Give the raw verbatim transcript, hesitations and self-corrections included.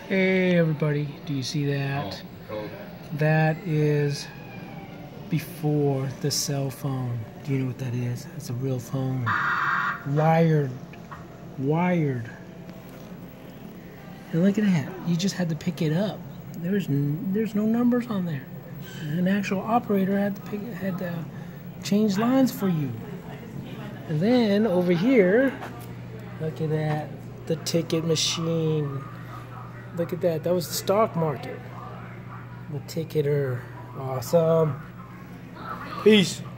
Hey everybody, do you see that? Oh, cool. That is before the cell phone. Do you know what that is? It's a real phone. Wired. Wired. And look at that. You just had to pick it up. There's n there's no numbers on there. An actual operator had to pick had to change lines for you. And then over here, look at that. The ticket machine. Look at that. That was the stock market. The ticketer. Awesome. Peace.